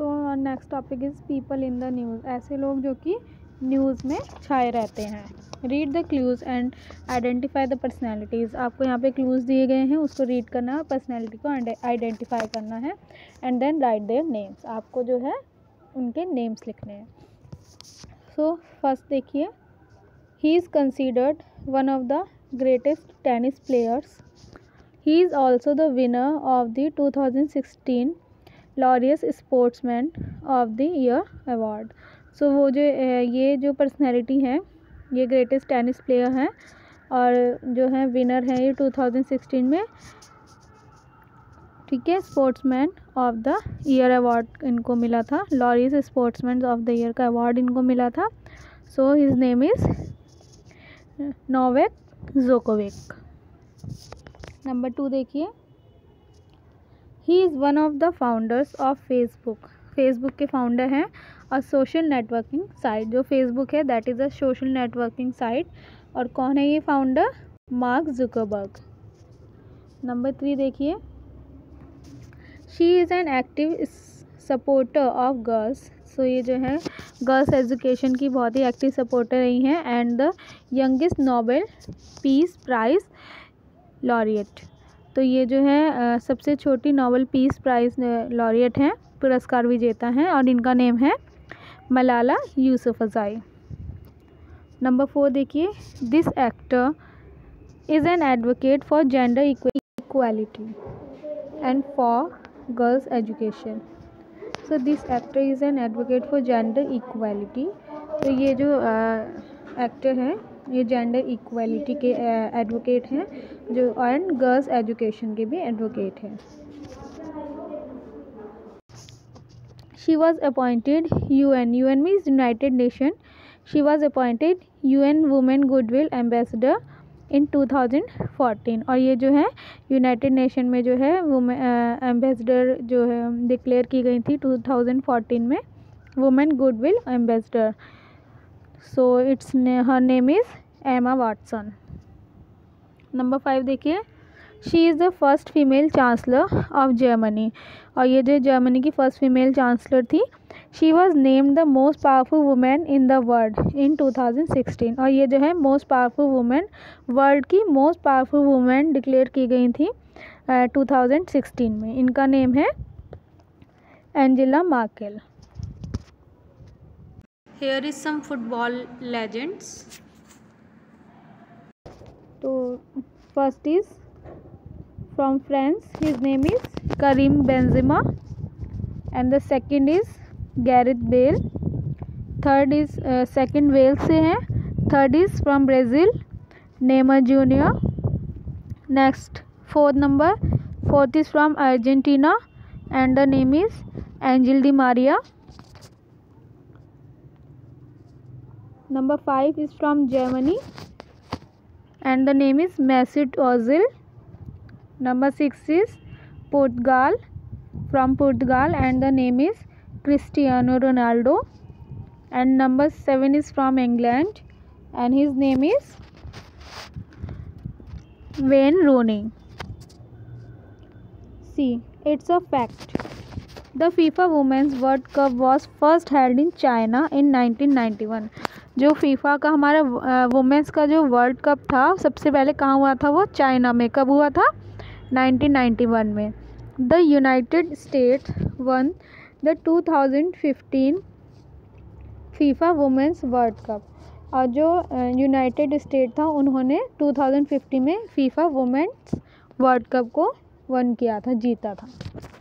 So next topic is people in the news. ऐसे लोग जो कि न्यूज़ में छाए रहते हैं। Read the clues and identify the personalities. आपको यहाँ पे क्लूज़ दिए गए हैं, उसको रीड करना है, पर्सनैलिटी को आइडेंटिफाई करना है and then write their names. आपको जो है उनके नेम्स लिखने हैं। सो फर्स्ट देखिए, he is considered one of the greatest tennis players. He is also the winner of the 2016 Laureus sportsman of the year award. So वो जो ये जो पर्सनैलिटी हैं, ये ग्रेटेस्ट टेनिस प्लेयर हैं और जो है विनर हैं ये 2016 में, ठीक है, sportsman of the year award इनको मिला था। Laureus sportsman of the year का अवार्ड इनको मिला था। So his name is Novak Djokovic. Number 2 देखिए, he is one of the founders of Facebook. Facebook के फाउंडर हैं। और सोशल नेटवर्किंग साइट, जो फेसबुक है that is a social networking site. और कौन है ये फाउंडर? Mark Zuckerberg. नंबर 3 देखिए, she is an active supporter of girls. So ये जो है गर्ल्स एजुकेशन की बहुत ही एक्टिव सपोर्टर रही हैं and the youngest Nobel peace prize laureate. तो ये जो है सबसे छोटी नोबेल पीस प्राइज़ लॉरिएट हैं, पुरस्कार विजेता हैं और इनका नेम है मलाला यूसुफज़ई। नंबर 4 देखिए, this actor is an advocate for gender equality and for girls education. So this actor is an advocate for gender equality. तो ये जो एक्टर हैं ये जेंडर इक्वालिटी के एडवोकेट हैं जो एंड गर्ल्स एजुकेशन के भी एडवोकेट हैं। She was appointed UN means United Nation. She was appointed UN Women Goodwill Ambassador in 2014। और ये जो है यूनाइटेड नेशन में जो है वुमेन एम्बेसडर जो है डिक्लेयर की गई थी 2014 में, women goodwill ambassador. So it's her name is Emma Watson. Number 5 देखिए, she is the first female chancellor of Germany. और ये जो जर्मनी की फ़र्स्ट फीमेल चांसलर थी। She was named the most powerful women in the world in 2016। और ये जो है मोस्ट पावरफुल वुमेन, वर्ल्ड की मोस्ट पावरफुल वुमेन डिक्लेयर की गई थी 2016 में। इनका नेम है Angela Merkel. Here is some football legends. तो first is from France, his name is Karim Benzema, and the second is Gareth Bale. Third is second Wales से है। Third is from Brazil, Neymar Jr. Next fourth is from Argentina and the name is Angel Di Maria. Number 5 is from Germany and the name is Mesut Ozil. Number 6 is Portugal, from Portugal and the name is Cristiano Ronaldo. And number 7 is from England and his name is Wayne Rooney. See, it's a fact. The FIFA Women's World Cup was first held in China in 1991. जो FIFA का हमारा women's का जो world cup था सबसे पहले कहाँ हुआ था? वो चाइना में। कब हुआ था? 1991 में। The United States won the 2015 FIFA women's world cup. और जो यूनाइटेड स्टेट था उन्होंने 2015 में फीफा वुमेंस वर्ल्ड कप को वन किया था, जीता था।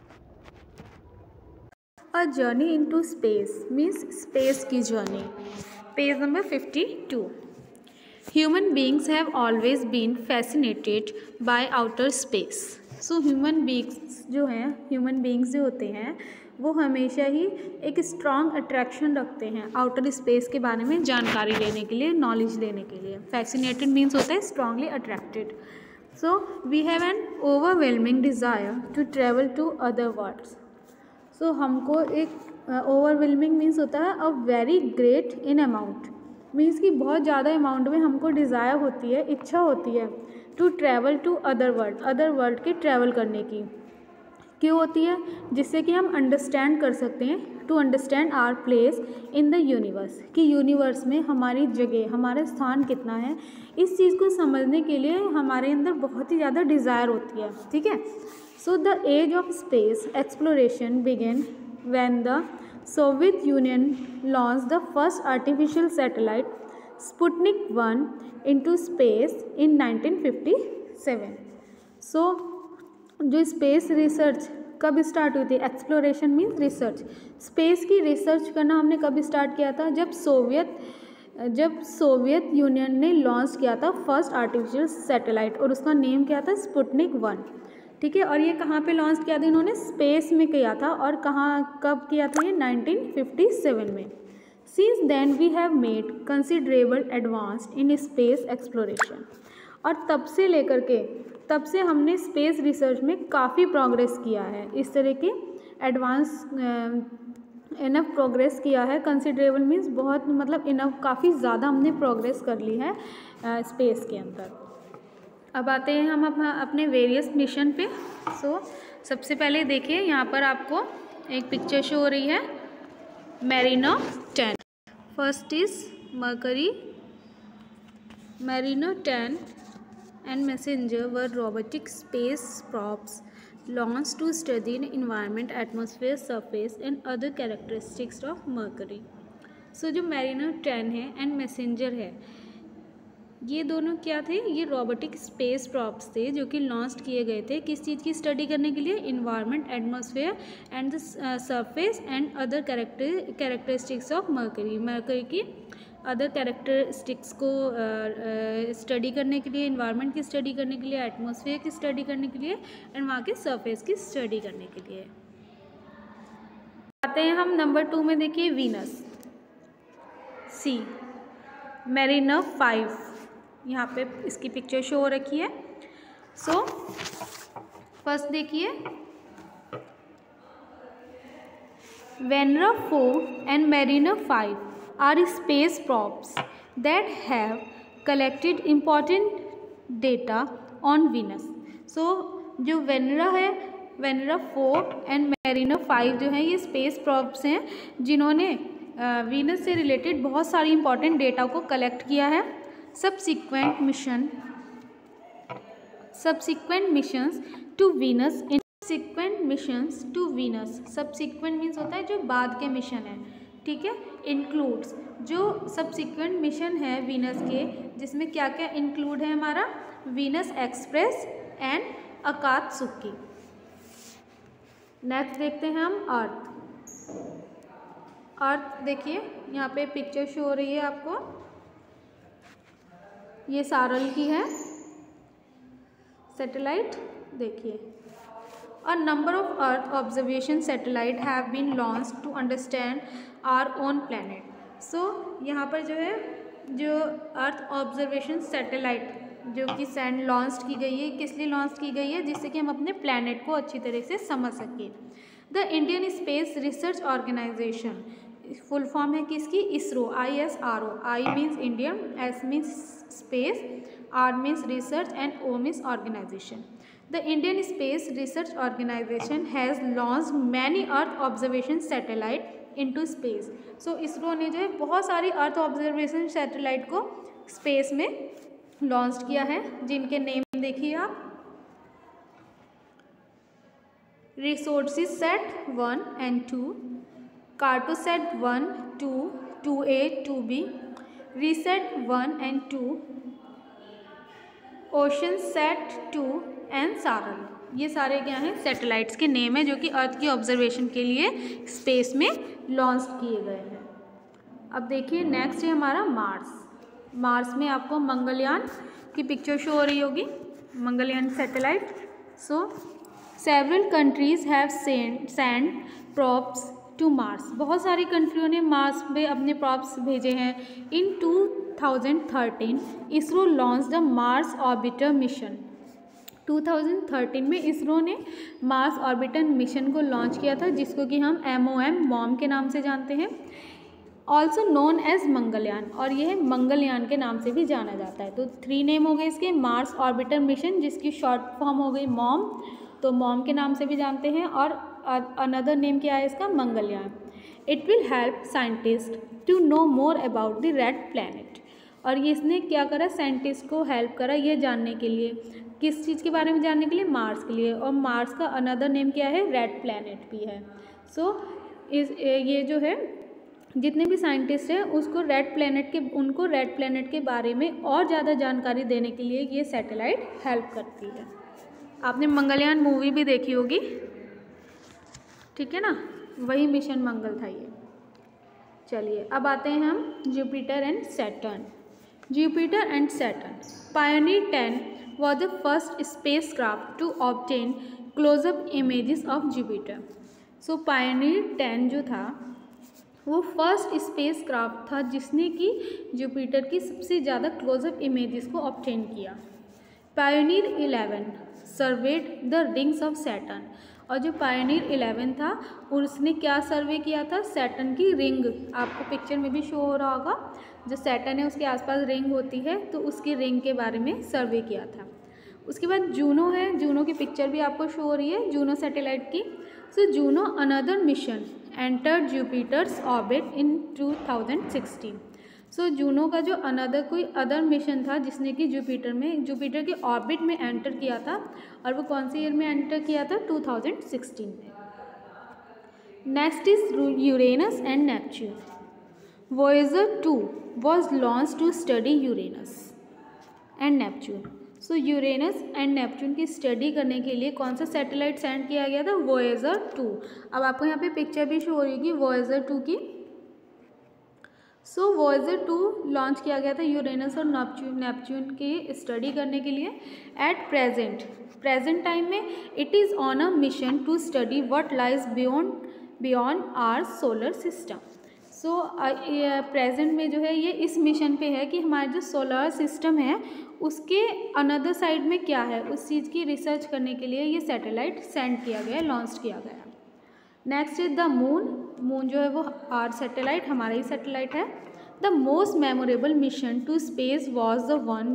A journey into space means space की journey. Page number 52। Human beings have always been fascinated by outer space. So human beings जो होते हैं वो हमेशा ही एक स्ट्रॉन्ग अट्रैक्शन रखते हैं आउटर स्पेस के बारे में जानकारी लेने के लिए, नॉलेज लेने के लिए। फैसिनेटेड मीन्स होता है strongly attracted. So we have an overwhelming desire to travel to other worlds. So हमको एक ओवरवेलमिंग मीन्स होता है a very great in amount, means कि बहुत ज़्यादा अमाउंट में हमको डिज़ायर होती है, इच्छा होती है to travel to other world के ट्रैवल करने की। क्यों होती है? जिससे कि हम अंडरस्टैंड कर सकते हैं, to understand our place in the universe, कि यूनिवर्स में हमारी जगह, हमारा स्थान कितना है, इस चीज़ को समझने के लिए हमारे अंदर बहुत ही ज़्यादा डिज़ायर होती है, ठीक है। So the age of space exploration began when the Soviet Union launch the first artificial satellite Sputnik 1 into space in 1957। So जो स्पेस रिसर्च कब स्टार्ट हुई थी? Exploration means research. स्पेस की रिसर्च करना हमने कब स्टार्ट किया था? जब सोवियत यूनियन ने लॉन्च किया था फर्स्ट आर्टिफिशियल सैटेलाइट, और उसका नेम क्या था? स्पुतनिक 1, ठीक है। और ये कहाँ पे लॉन्च किया था इन्होंने? स्पेस में किया था। और कहाँ, कब किया था ये? 1957 में। Since then we have made considerable advanced in space exploration. और तब से हमने स्पेस रिसर्च में काफ़ी प्रोग्रेस किया है, इस तरह के एडवांस इनफ प्रोग्रेस किया है। कंसिडरेबल मीन्स बहुत, मतलब इनफ, काफ़ी ज़्यादा हमने प्रोग्रेस कर ली है स्पेस के अंदर। अब आते हैं हम अपने वेरियस मिशन पे। सबसे पहले देखिए यहाँ पर आपको एक पिक्चर शो हो रही है, Mariner 10। First is Mariner 10 and Messenger were robotic space probes launched to study the environment, atmosphere, surface and other characteristics of Mercury. So जो मैरिनो 10 है एंड मैसेंजर है, ये दोनों क्या थे? ये रोबोटिक स्पेस प्रॉप्स थे जो कि लॉन्च किए गए थे किस चीज़ की स्टडी करने के लिए? Environment, atmosphere and the surface and other characteristics of Mercury की अदर कैरेक्टरिस्टिक्स को स्टडी करने के लिए, इन्वायरमेंट की स्टडी करने के लिए, एटमॉस्फेयर की स्टडी करने के लिए एंड वहाँ के सरफेस की स्टडी करने के लिए। आते हैं हम नंबर 2 में। देखिए वीनस, सी मैरिनो 5, यहाँ पे इसकी पिक्चर शो हो रखी है। सो फर्स्ट देखिए, Venera 4 and Mariner 5 are space probes that have collected important data on Venus. So जो वेनरा है, वेनरा 4 एंड मैरिनो 5 जो है ये स्पेस प्रॉब्स हैं जिन्होंने वीनस से रिलेटेड बहुत सारी इंपॉर्टेंट डेटा को कलेक्ट किया है। Subsequent missions to Venus, subsequent means होता है जो बाद के मिशन है, ठीक है। इंक्लूड्स, जो सब्सिक्वेंट मिशन है वीनस के, जिसमें क्या क्या इंक्लूड है हमारा? Venus Express and Akatsuki. Next देखते हैं हम अर्थ देखिए यहाँ पे पिक्चर शो हो रही है आपको, ये सारल की है सैटेलाइट, देखिए। A number of Earth observation satellite have been launched to understand our own planet. So यहाँ पर जो है, जो अर्थ ऑब्जर्वेशन सैटेलाइट जो कि सैंड लॉन्च की गई है, किस लिए लॉन्च की गई है? जिससे कि हम अपने प्लैनेट को अच्छी तरह से समझ सकें। The Indian Space Research Organisation, full form है किसकी? ISRO, ISRO। I means Indian, S means space, R means research and O means organisation. The Indian Space Research Organization has launched many Earth observation satellite into space. So ISRO ने जो है बहुत सारी earth observation satellite को space में launch किया है, जिनके नेम देखिए आप। Resourcesat 1 and 2, Cartosat 1, 2, 2A, 2B, RISAT 1 and 2, Oceansat 2 and SARAL. ये सारे क्या हैं? सैटेलाइट्स के नेम है जो कि अर्थ की ऑब्जर्वेशन के लिए स्पेस में लॉन्च किए गए हैं। अब देखिए नेक्स्ट है हमारा मार्स में आपको मंगलयान की पिक्चर शो हो रही होगी, Mangalyaan satellite. So several countries have send probes to Mars, बहुत सारी कंट्रियों ने मार्स पे अपने प्रॉप्स भेजे हैं। In 2013 ISRO launch the Mars Orbiter Mission. 2013 में इसरो ने मार्स ऑर्बिटर मिशन को लॉन्च किया था, जिसको कि हम MOM के नाम से जानते हैं, ऑल्सो नोन एज मंगलयान, और यह मंगलयान के नाम से भी जाना जाता है। तो 3 नेम हो गए इसके, मार्स ऑर्बिटर मिशन जिसकी शॉर्ट फॉर्म हो गई MOM, तो मॉम के नाम से भी जानते हैं, और अनदर नेम क्या है इसका, Mangalyaan. It will help scientist to know more about the red planet. और ये इसने क्या करा, साइंटिस्ट को हेल्प करा ये जानने के लिए, किस चीज़ के बारे में जानने के लिए, मार्स के लिए। और मार्स का अनदर नेम क्या है, रेड प्लैनेट भी है। सो ये जो है जितने भी साइंटिस्ट हैं उसको उनको रेड प्लैनेट के बारे में और ज़्यादा जानकारी देने के लिए ये सैटेलाइट हेल्प करती है। आपने मंगलयान मूवी भी देखी होगी, ठीक है ना, वही मिशन मंगल था ये। चलिए अब आते हैं हम Jupiter and Saturn. Jupiter and Saturn. Pioneer 10 was the first spacecraft to obtain close-up images of Jupiter. So Pioneer 10 जो था वो फर्स्ट स्पेसक्राफ्ट था जिसने कि जुपिटर की सबसे ज़्यादा क्लोजअप इमेजेस को ऑब्टेन किया। Pioneer 11 surveyed the rings of Saturn. और जो पायोनियर 11 था उसने क्या सर्वे किया था, सैटर्न की रिंग। आपको पिक्चर में भी शो हो रहा होगा, जो सैटर्न है उसके आसपास रिंग होती है, तो उसकी रिंग के बारे में सर्वे किया था। उसके बाद जूनो है, जूनो की पिक्चर भी आपको शो हो रही है, जूनो सैटेलाइट की। So Juno another mission entered Jupiter's orbit in 2016। So Juno का जो कोई अदर मिशन था जिसने कि जुपिटर के ऑर्बिट में एंटर किया था, और वो कौन से ईयर में एंटर किया था, 2016 में। Next is Uranus and Neptune. Voyager 2 was launch to study Uranus and Neptune. So Uranus and Neptune की स्टडी करने के लिए कौन सा सैटेलाइट सेंड किया गया था, वॉयेजर 2। अब आपको यहाँ पे पिक्चर भी शो हो रही होगी वॉयेजर 2 की। सो वॉयेजर 2 लॉन्च किया गया था यूरेनस और नेपच्यून की स्टडी करने के लिए। एट प्रेजेंट टाइम में it is on a mission to study what lies beyond our solar system. So present में जो है ये इस मिशन पे है कि हमारा जो सोलर सिस्टम है उसके अनदर साइड में क्या है, उस चीज़ की रिसर्च करने के लिए ये सैटेलाइट सेंड किया गया, लॉन्च किया गया। नेक्स्ट इज द मून जो है वो आर सैटेलाइट, हमारा ही सैटेलाइट है। The most memorable mission to space was the one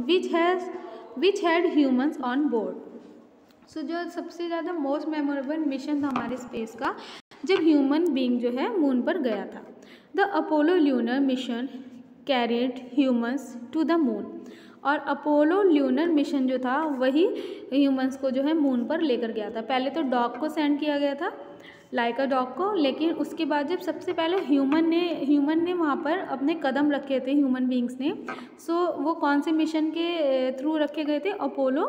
which had humans on board. So जो सबसे ज़्यादा मोस्ट मेमोरेबल मिशन था हमारे स्पेस का, जब ह्यूमन बीइंग जो है मून पर गया था। The Apollo lunar mission carried humans to the moon. और अपोलो ल्यूनर मिशन जो था वही ह्यूमन्स को जो है मून पर लेकर गया था। पहले तो डॉग को सेंड किया गया था, लाइका डॉग को, लेकिन उसके बाद जब सबसे पहले ह्यूमन ने वहाँ पर अपने कदम रखे थे, ह्यूमन बींग्स ने। सो वो कौन से मिशन के थ्रू रखे गए थे,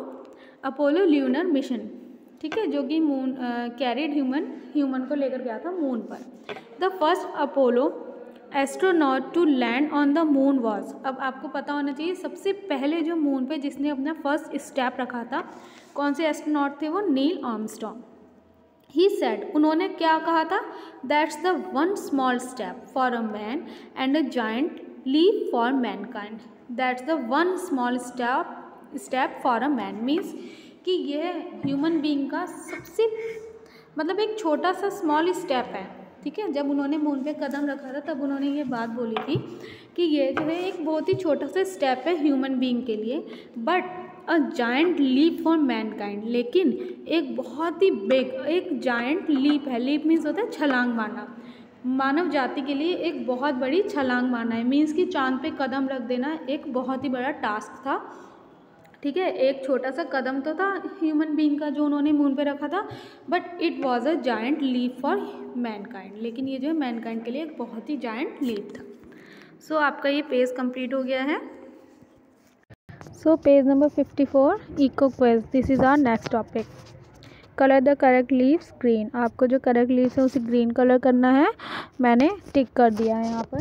अपोलो ल्यूनर मिशन, ठीक है, जो कि मून कैरिड ह्यूमन को लेकर गया था मून पर। The first Apollo astronaut to land on the moon was. अब आपको पता होना चाहिए सबसे पहले जो मून पे जिसने अपना फर्स्ट स्टेप रखा था, कौन से एस्ट्रोनॉट थे वो, नील आर्मस्ट्रॉन्ग। ही सेड, उन्होंने क्या कहा था, that's the one small step for a man and a giant leap for mankind. That's the one small step for a man means कि यह ह्यूमन बीइंग का सबसे एक छोटा सा स्मॉल स्टेप है, ठीक है। जब उन्होंने मून पे कदम रखा था तब उन्होंने ये बात बोली थी कि ये जो है एक बहुत ही छोटा सा स्टेप है ह्यूमन बीइंग के लिए, but a giant leap for mankind, लेकिन एक बहुत ही बिग एक जायंट लीप है। लीप मीन्स होता है छलांग मारना, मानव जाति के लिए एक बहुत बड़ी छलांग मारना है। मीन्स कि चांद पे कदम रख देना एक बहुत ही बड़ा टास्क था, ठीक है। एक छोटा सा कदम तो था ह्यूमन बीइंग का जो उन्होंने मून पे रखा था, but it was a giant leap for mankind, लेकिन ये जो है मैनकाइंड के लिए एक बहुत ही जायंट लीप था। सो आपका ये पेज कंप्लीट हो गया है। So page number 54 eco quiz, this is our next topic. Colour the correct leaves green. आपको जो करेक्ट लीव्स है उसे ग्रीन कलर करना है, मैंने टिक कर दिया है यहाँ पर।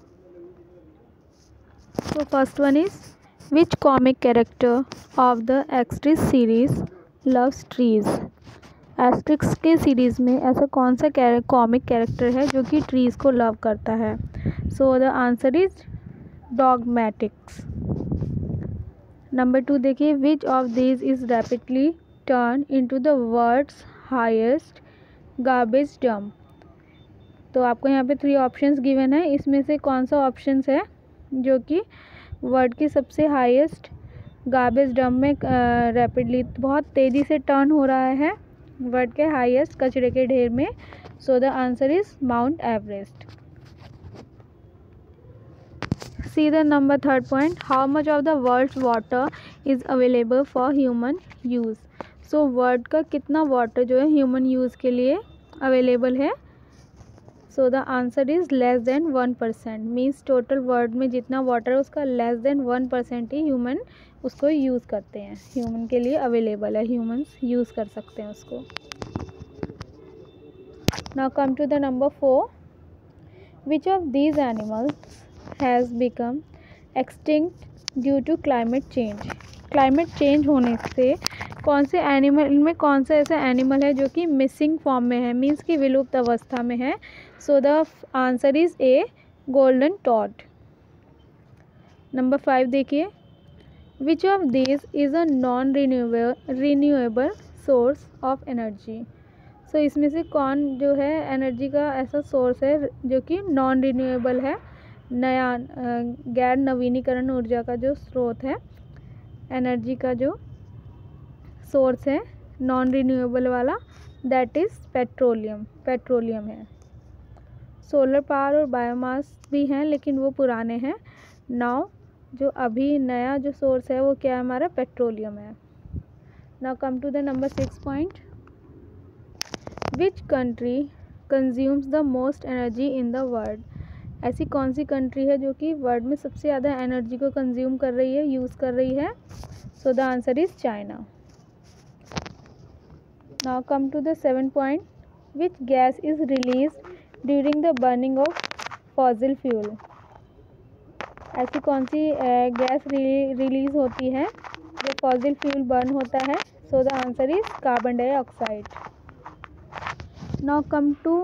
So first one is Which comic character of the Asterix series loves trees? Asterix के सीरीज़ में ऐसा कौन सा कॉमिक कैरेक्टर है जो कि ट्रीज़ को लव करता है? So the answer is Dogmatix. Number 2 देखिए, which of this is rapidly turn into the world's highest garbage dump. तो आपको यहाँ पे 3 ऑप्शंस गिवन है, इसमें से कौन सा ऑप्शंस है जो कि वर्ल्ड की सबसे हाईएस्ट गार्बेज डंप में रैपिडली बहुत तेज़ी से टर्न हो रहा है? वर्ल्ड के हाईएस्ट कचरे के ढेर में? So the answer is Mount Everest. See the number third point. How much of the world's water is available for human use? So world का कितना वाटर जो है ह्यूमन यूज़ के लिए अवेलेबल है? So the answer is less than 1%. Means total world में जितना water है उसका लेस देन 1% ही ह्यूमन उसको यूज़ करते हैं. ह्यूमन के लिए अवेलेबल है, ह्यूमन्स यूज़ कर सकते हैं उसको. Now come to the number 4. Which of these animals has become extinct due to climate change? Climate change होने से कौन से एनिमल में कौन सा ऐसा एनिमल है जो कि मिसिंग फॉर्म में है, मीन्स कि विलुप्त अवस्था में है? So the answer is a golden toad. Number 5 देखिए. Which of this is a non renewable source of energy? So इसमें से कौन जो है एनर्जी का ऐसा सोर्स है जो कि नॉन रिन्यूएबल है, नया गैर नवीनीकरण ऊर्जा का जो स्रोत है, एनर्जी का जो सोर्स है नॉन रिन्यूएबल वाला, दैट इज़ पेट्रोलियम है. सोलर पावर और बायोमास भी हैं लेकिन वो पुराने हैं. नाउ जो अभी नया जो सोर्स है वो क्या है हमारा? पेट्रोलियम है. Now come to the number 6 point. Which country consumes the most energy in the world? ऐसी कौन सी कंट्री है जो कि वर्ल्ड में सबसे ज़्यादा एनर्जी को कंज्यूम कर रही है, यूज़ कर रही है? So the answer is China. Now come to the 7 point. Which gas is release during the burning of fossil fuel? ऐसी कौन सी गैस रिलीज होती है जब फॉसिल फ्यूल बर्न होता है? So the answer is carbon dioxide. Now come to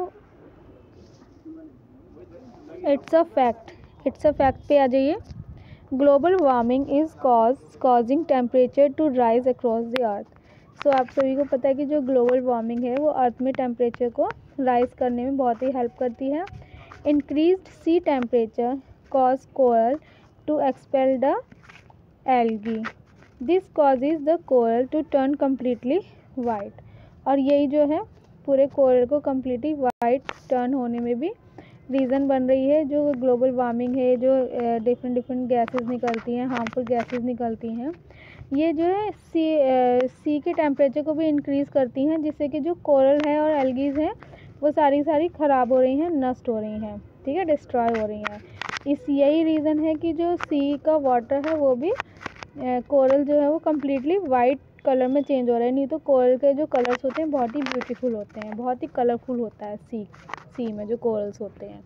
it's a fact पे आ जाइए. Global warming is causing temperature to rise across the earth. So आप सभी को पता है कि जो ग्लोबल वार्मिंग है वो अर्थ में टेम्परेचर को राइज करने में बहुत ही हेल्प करती है. Increased sea temperature cause coral to expel the algae. This causes the coral to turn completely white. और यही जो है पूरे कोरल को कम्प्लीटली वाइट टर्न होने में भी रीज़न बन रही है. जो ग्लोबल वार्मिंग है, जो डिफरेंट गैसेस निकलती हैं, हार्मफुल गैसेस निकलती हैं, ये जो है सी के टेम्परेचर को भी इंक्रीज़ करती हैं, जिससे कि जो कोरल है और एल्गीज़ हैं वो सारी ख़राब हो रही हैं, नष्ट हो रही हैं, ठीक है, डिस्ट्रॉय हो रही हैं. यही रीज़न है कि जो सी का वाटर है वो भी कोरल जो है वो कम्प्लीटली वाइट कलर में चेंज हो रहा है. नहीं तो कोरल के जो कलर्स होते हैं बहुत ही ब्यूटीफुल होते हैं, बहुत ही कलरफुल होता है सी में जो कोरल्स होते हैं.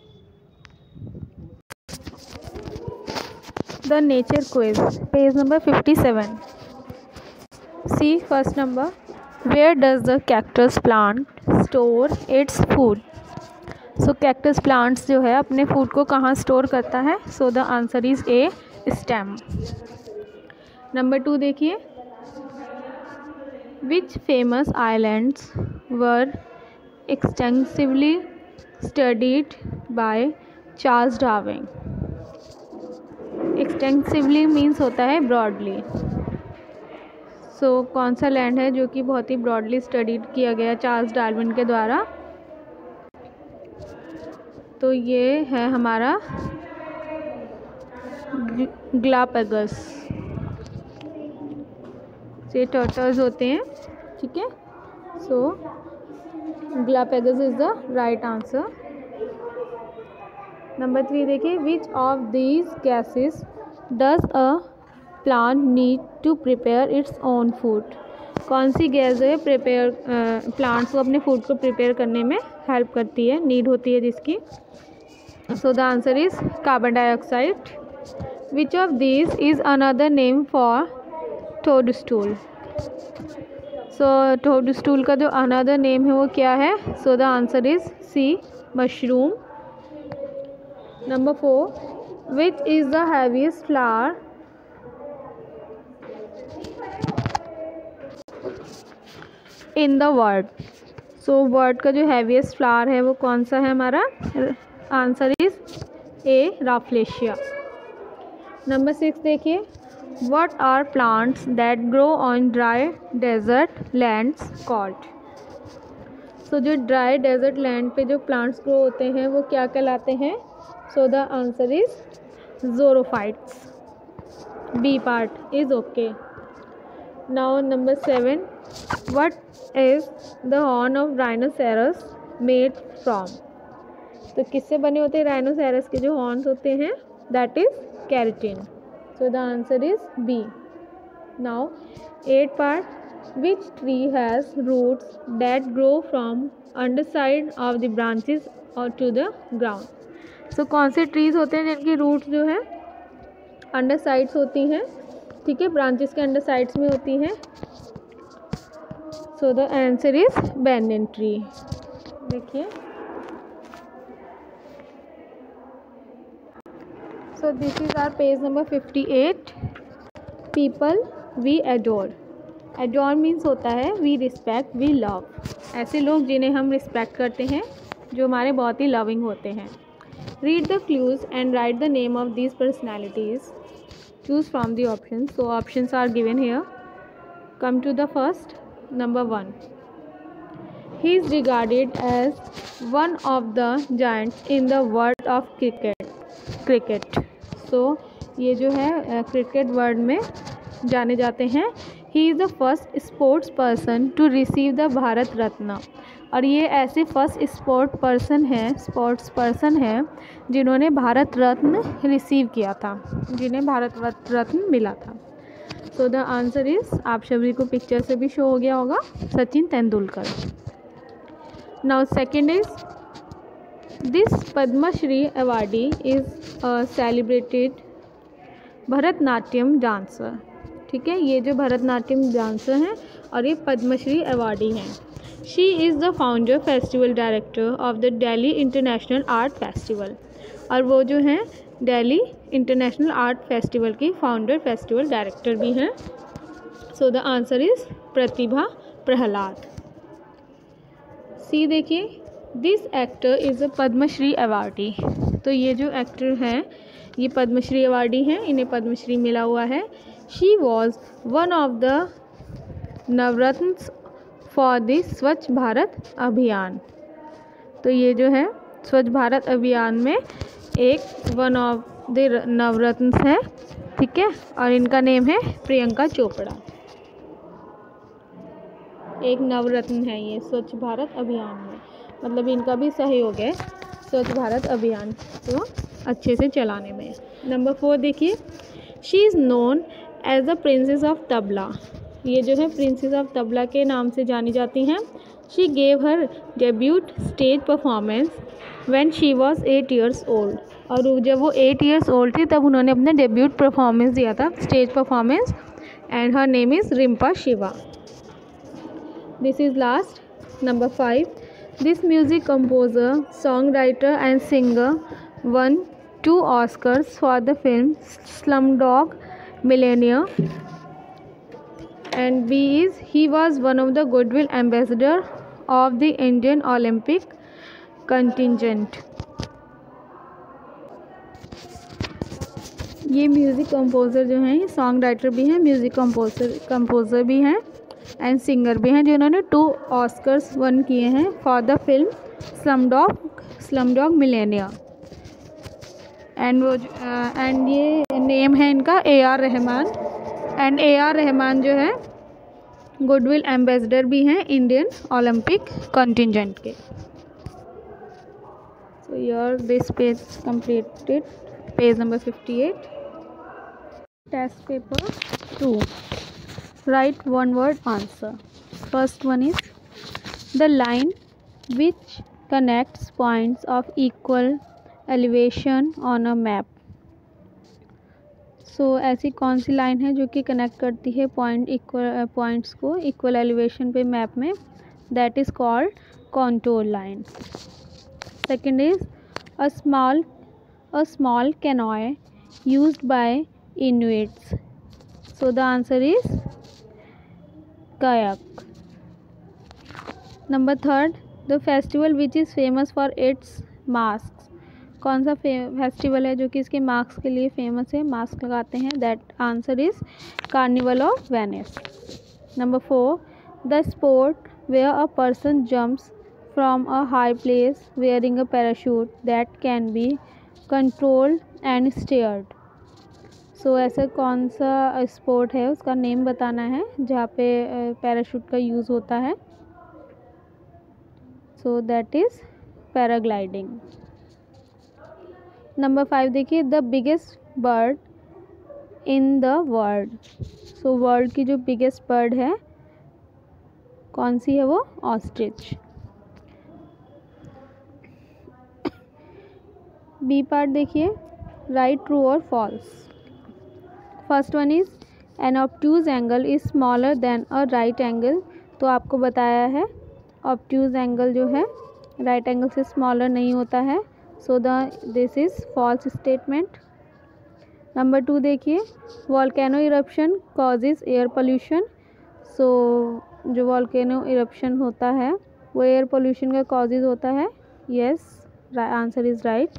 The nature quiz, page number 57. See first number. Where does the cactus plant store its food? So cactus plants जो है अपने फूड को कहाँ स्टोर करता है? So the answer is a stem. Number 2 देखिए. Which famous islands were extensively studied by Charles Darwin? Extensively means होता है ब्रॉडली. सो कौन सा लैंड है जो कि बहुत ही ब्रॉडली स्टडीड किया गया चार्ल्स डार्विन के द्वारा? तो ये है हमारा ग्लापागस. ये टर्टल्स होते हैं, ठीक है. So Galapagos is the right answer. Number 3 देखिए. Which of these gases does a plant need to prepare its own food? कौन सी गैस है प्लांट्स को अपने फूड को प्रिपेयर करने में हेल्प करती है, नीड होती है जिसकी? So the answer is carbon dioxide. Which of this is another name for toadstool? So toadstool का जो अनदर नेम है वो क्या है? So the answer is C mushroom. Number 4. Which is the heaviest flower in the world? So world का जो heaviest flower है वो कौन सा है हमारा? Answer is a Rafflesia. Number 6 देखिए. What are plants that grow on dry desert lands called? सो जो ड्राई डेजर्ट लैंड पे जो प्लांट्स ग्रो होते हैं वो क्या कहलाते हैं? So the answer is xerophytes. B part is okay. Now number 7, what is the horn of rhinoceros made from? तो किससे बने होते हैं राइनोसेरस के जो हॉर्न्स होते हैं? That is keratin. So the answer is B. Now 8 part, which tree has roots that grow from underside of the branches or to the ground? So कौन से ट्रीज होते हैं जिनकी रूट्स जो है अंडर साइड्स होती हैं, ठीक है, ब्रांचेस के अंडर साइड्स में होती हैं? So the answer is banyan tree. देखिए, so this is our page number 58. People we adore. Adore means होता है वी रिस्पेक्ट, वी लव. ऐसे लोग जिन्हें हम रिस्पेक्ट करते हैं, जो हमारे बहुत ही लविंग होते हैं. Read the clues and write the name of these personalities. Choose from the option. So options are given here. Come to the first. Number 1, he is regarded as one of the giants in the world of cricket. So ये जो है cricket world में जाने जाते हैं. He is the first sports person to receive the Bharat Ratna. और ये ऐसे फर्स्ट स्पोर्ट्स पर्सन हैं जिन्होंने भारत रत्न रिसीव किया था, जिन्हें भारत रत्न मिला था. सो द आंसर इज, आप सभी को पिक्चर से भी शो हो गया होगा, Sachin Tendulkar. Now second is, this Padmashri awardee is celebrated Bharatanatyam dancer. ठीक है, ये जो भरतनाट्यम डांसर हैं और ये पद्मश्री अवार्डी हैं. She is the founder festival director of the Delhi international art festival. और वो जो हैं दिल्ली इंटरनेशनल आर्ट फेस्टिवल की फाउंडर फेस्टिवल डायरेक्टर भी हैं. So the answer is Pratibha Prahlad. C देखिए, this actor is a Padmashri awardee. तो ये जो एक्टर हैं ये पद्मश्री अवार्डी हैं, इन्हें पद्मश्री मिला हुआ है. She was one of the Navratna for the Swachh Bharat अभियान. तो ये जो है स्वच्छ भारत अभियान में एक वन ऑफ द नवरत्न है, ठीक है, और इनका नेम है प्रियंका चोपड़ा. एक नवरत्न है ये स्वच्छ भारत अभियान में, मतलब इनका भी सहयोग है स्वच्छ भारत अभियान को अच्छे से चलाने में. नंबर 4 देखिए, she is known as the princess of tabla. ये जो है प्रिंसेस ऑफ तबला के नाम से जानी जाती हैं. She gave her debut stage performance when she was 8 years old. और जब वो 8 years old थी तब उन्होंने अपना डेब्यूट परफॉर्मेंस दिया था, stage performance, and her name is Rimpa Siva. This is last. Number 5, this music composer, song writer and singer won 2 Oscars for the film Slumdog Millionaire. And B is, he was one of the goodwill ambassador of the Indian Olympic contingent. ये music composer जो हैं, ये song writer भी हैं, music composer भी हैं and singer भी हैं, जिन्होंने 2 Oscars वन किए हैं for the film Slumdog Millionaire. And ये नेम है इनका A.R. Rahman. And A.R. Rahman जो है गुडविल एम्बेसडर भी हैं इंडियन ओलंपिक कंटिजेंट के. So your this page completed. Page number 58. Test paper 2. Write one word answer. First one is, the line which connects points of equal elevation on a map. So ऐसी कौन सी line है जो कि connect करती है points को equal elevation पे map में? That is called contour line. Second is, a small canoe used by Inuits. So the answer is kayak. Number 3, the festival which is famous for its mask. कौन सा festival है जो कि इसके mask के लिए फेमस है, मास्क लगाते हैं? That answer is carnival of Venice. Number 4, the sport where a person jumps from a high place wearing a parachute that can be controlled and steered. So ऐसा कौन सा स्पोर्ट है उसका नेम बताना है जहाँ पे पैराशूट का यूज़ होता है. So that is paragliding. Number 5 देखिए, the biggest bird in the world. So world की जो बिगेस्ट बर्ड है कौन सी है, वो ऑस्ट्रिच. बी पार्ट देखिए, राइट ट्रू और false. First one is an obtuse angle is smaller than a right angle. तो आपको बताया है ऑब्ट्यूज एंगल जो है राइट एंगल से स्मॉलर नहीं होता है. So this is false statement. Number 2 देखिए, volcano eruption causes air pollution. So जो वॉल्केनो इरप्शन होता है वो एयर पोल्यूशन का कॉजेज होता है. Yes, answer is right.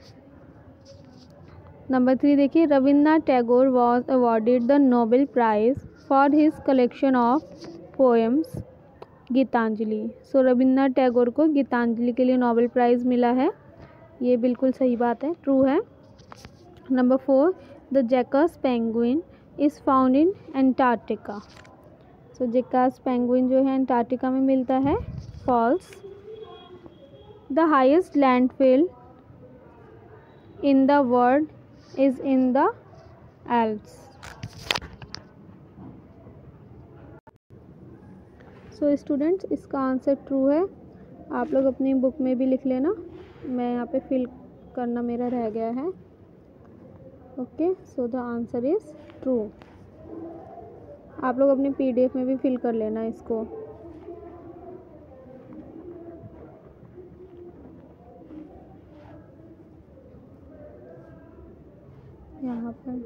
Number 3 देखिए, Rabindranath Tagore was awarded the Nobel prize for his collection of poems Gitanjali. So Rabindranath Tagore को गीतांजलि के लिए नोबेल प्राइज़ मिला है. ये बिल्कुल सही बात है, ट्रू है. Number 4, the jackass penguin is found in Antarctica. So jackass penguin जो है एंटार्क्टिका में मिलता है. False. The highest landfill in the world is in the Alps. So students, इसका आंसर ट्रू है. आप लोग अपनी बुक में भी लिख लेना, मैं यहाँ पे फिल करना मेरा रह गया है. Okay, so the answer is true. आप लोग अपनी PDF में भी फिल कर लेना इसको. यहाँ पर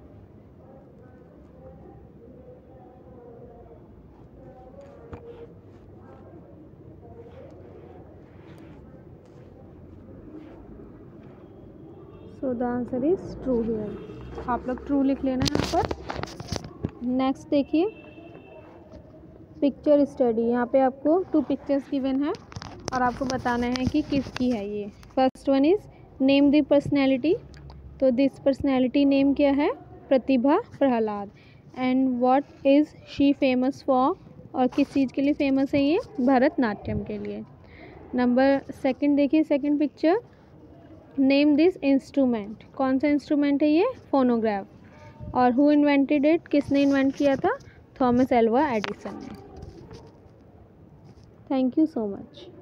so the answer is true here. आप लोग ट्रू लिख लेना यहाँ पर. नेक्स्ट देखिए, पिक्चर स्टडी. यहाँ पे आपको 2 पिक्चर्स गिवन है और आपको बताना है कि किसकी है ये. First one is name the personality. तो दिस पर्सनैलिटी नेम क्या है, Pratibha Prahlad. And what is she famous for, और किस चीज़ के लिए फेमस है ये, भरतनाट्यम के लिए. नंबर 2 देखिए, second picture, name this instrument. कौन सा इंस्ट्रूमेंट है ये, फोनोग्राफ. और हु इन्वेंटेड इट, किसने इन्वेंट किया था, थॉमस एल्वा एडिसन ने. Thank you so much.